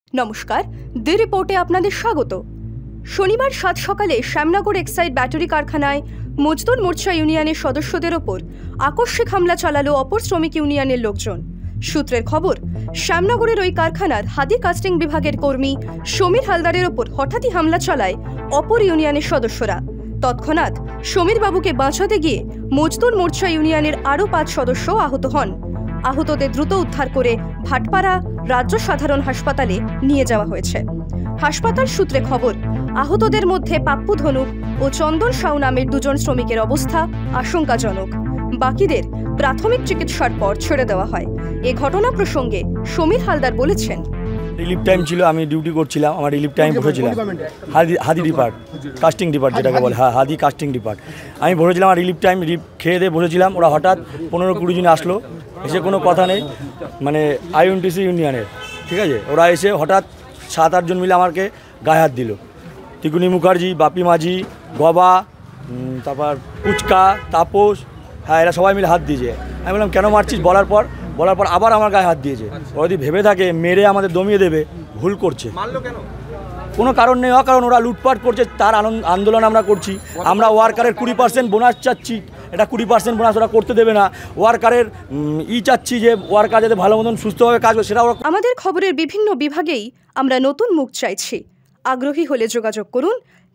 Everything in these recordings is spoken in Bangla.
নমস্কার, দি রিপোর্টে আপনাদের স্বাগত। শনিবার 7 সকালে শ্যামনগর এক্সাইড ব্যাটারি কারখানায় মজদুর মোর্চা ইউনিয়নের সদস্যদের ওপর আকস্মিক হামলা চালালো অপর শ্রমিক ইউনিয়নের লোকজন। সূত্রের খবর, শ্যামনগরের ওই কারখানার হাদি কাস্টিং বিভাগের কর্মী সমীর হালদারের ওপর হঠাৎই হামলা চালায় অপর ইউনিয়নের সদস্যরা। তৎক্ষণাৎ সমীর বাবুকে বাঁচাতে গিয়ে মজদুর মোর্চা ইউনিয়নের আরও 5 সদস্য আহত হন। আহতদের দ্রুত উদ্ধার করে ভাটপাড়া রাজ্য সাধারণ হাসপাতালে নিয়ে যাওয়া হয়েছে। হাসপাতাল সূত্রে খবর, আহতদের মধ্যে পাপ্পু ধনুক ও চন্দন সাউ নামের 2 জন শ্রমিকের অবস্থা আশঙ্কাজনক। বাকিদের প্রাথমিক চিকিৎসার পর ছেড়ে দেওয়া হয়। এ ঘটনা প্রসঙ্গে সমীর হালদার বলেছেন, রিলিফ টাইম ছিল, আমি ডিউটি করছিলাম, আমার রিলিফ টাইম বসেছিলাম হাদি ডিপার্ট, কাস্টিং ডিপার্ট যেটাকে বলে, হ্যাঁ হাদি কাস্টিং ডিপার্ট। আমি বসেছিলাম, আমার রিলিফ টাইম খেয়ে দিয়ে বসেছিলাম। ওরা হঠাৎ 15-20 জন আসলো, এসে কোনো কথা নেই, মানে আইএনটিসি ইউনিয়নের, ঠিক আছে। ওরা এসে হঠাৎ 7-8 জন মিলে আমাকে গায়ে হাত দিল। তিকুনি মুখার্জি, বাপি মাঝি, গবা, তারপর পুচকা, তাপস, হ্যাঁ এরা সবাই মিলে হাত দিয়েছে। আমি বললাম কেন মারছিস, বলার পর আবার আমার গায়ে হাত দিয়েছে। ওরা যদি ভেবে থাকে মেরে আমাদের দমিয়ে দেবে, ভুল করছে। কোনো কারণ নেই, অকারণ ওরা লুটপাট করছে, তার আন্দোলন আমরা করছি। আমরা ওয়ার্কারের 20% বোনাস চাচ্ছি, এটা 20% বোনাস ওরা করতে দেবে না। ওয়ার্কারের চাচ্ছি যে ওয়ার্কার যাতে ভালো মতন সুস্থভাবে কাজ করে, সেটা ওরা। আমাদের খবরের বিভিন্ন বিভাগেই আমরা নতুন মুখ চাইছি। আগ্রহী হলে যোগাযোগ করুন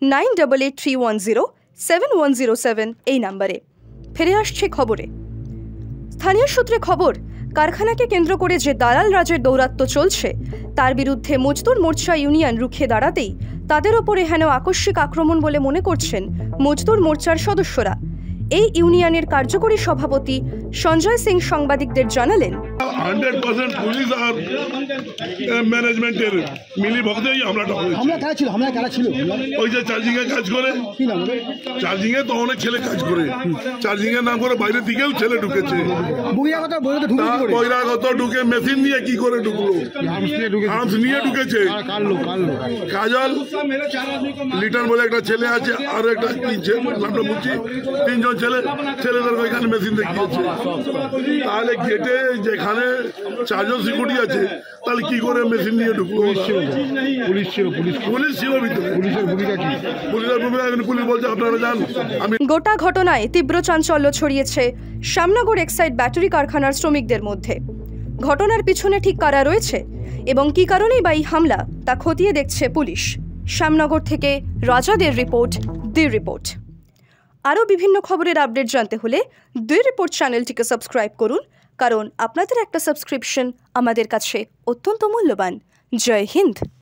9883107107 এই নাম্বারে। ফিরে আসছে খবরে। স্থানীয় সূত্রে খবর, কারখানাকে কেন্দ্র করে যে দালাল রাজের দৌরাত্ম্য চলছে তার বিরুদ্ধে মজদুর মোর্চা ইউনিয়ন রুখে দাঁড়াতেই তাদের ওপরে হেন আকস্মিক আক্রমণ বলে মনে করছেন মজদুর মোর্চার সদস্যরা। এই ইউনিয়নের কার্যকরী সভাপতি সঞ্জয় সিং সাংবাদিকদের জানালেন, 100% পুলিশ আর ম্যানেজমেন্টের মিলি ভগতেই হামলাটা হয়েছে। হামলা কারা ছিল? ওই যে চার্জিং এ কাজ করে, চার্জিং এ তো অনেক ছেলে কাজ করে, চার্জিং এর নাম করে বাইরের দিকেও ছেলে ঢুকেছে। বহিরাগত ঢুকে মেশিন নিয়ে কি করে ঢুকলো, আর্মস নিয়ে ঢুকেছে। কাজল লিটন বলে একটা ছেলে আছে, আর একটা নামটা বুঝছি, 3 জন ছেলেদের ওইখানে মেশিন দেখিয়েছে। তাহলে গেটে যেখানে 4 জন সিকিউরিটি আছে, তাহলে কি করে মেশিন নিয়ে ঢুকলো? পুলিশ ছিল ভিতরে। পুলিশ বলছে আপনারা যান। গোটা ঘটনায় তীব্র চাঞ্চল্য ছড়িয়েছে শ্যামনগর এক্সাইড ব্যাটারি কারখানার শ্রমিকদের মধ্যে। ঘটনার পিছনে ঠিক কারা রয়েছে এবং কি কারণেই বা এই হামলা, তা খতিয়ে দেখছে পুলিশ। শ্যামনগর থেকে রাজাদের রিপোর্ট, দি রিপোর্ট। আরও বিভিন্ন খবরের আপডেট জানতে হলে দি রিপোর্ট চ্যানেলটিকে সাবস্ক্রাইব করুন, কারণ আপনাদের একটা সাবস্ক্রিপশন আমাদের কাছে অত্যন্ত মূল্যবান। জয় হিন্দ।